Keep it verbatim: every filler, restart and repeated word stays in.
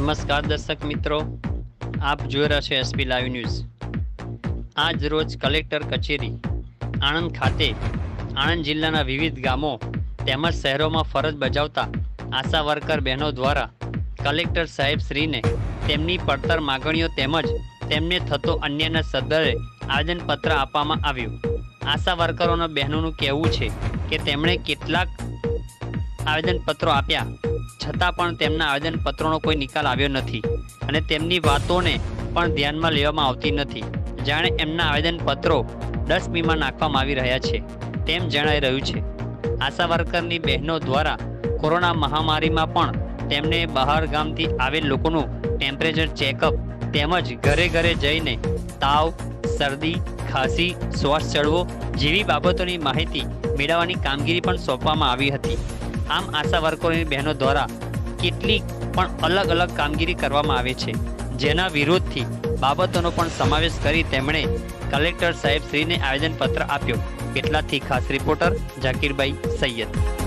નમસ્કાર દર્શક મિત્રો, આપ જોઈ રહ્યા છો એસપી લાઈવ ન્યૂઝ। આજ રોજ કલેક્ટર કચેરી આણંદ ખાતે આણંદ જિલ્લાના વિવિધ ગામો તેમજ શહેરોમાં ફરજ બજાવતા આશા વર્કર બહેનો દ્વારા કલેક્ટર સાહેબ શ્રીને તેમની પડતર માગણીઓ તેમજ તેમને થતો અન્યાયના સદરે આવેદનપત્ર આપવામાં આવ્યું। આશા વર્કરોના બહેનોનું કહેવું છે કે તેમણે કેટલાક આવેદનપત્રો આપ્યા છતાં પણ તેમના આવેદનપત્રોનો કોઈ નિકાલ આવ્યો નથી અને તેમની વાતોને પણ ધ્યાનમાં લેવામાં આવતી નથી। જાણે એમના આવેદનપત્રો ડસ્ટબિનમાં નાખવામાં આવી રહ્યા છે તેમ જણાઈ રહ્યું છે। આશા વર્કરની બહેનો દ્વારા કોરોના મહામારીમાં પણ તેમને બહાર ગામથી આવેલ લોકોનું ટેમ્પરેચર ચેકઅપ તેમજ ઘરે ઘરે જઈને તાવ, શરદી, ખાંસી, શ્વાસ ચડવો જેવી બાબતોની માહિતી મેળવવાની કામગીરી પણ સોંપવામાં આવી હતી। આમ આશા વર્કરોની બહેનો દ્વારા કેટલીક પણ અલગ અલગ કામગીરી કરવામાં આવે છે, જેના વિરોધથી બાબતોનો પણ સમાવેશ કરી તેમણે કલેક્ટર સાહેબ શ્રીને આવેદનપત્ર આપ્યો। કેટલાથી ખાસ રિપોર્ટર ઝાકીરભાઈ સૈયદ।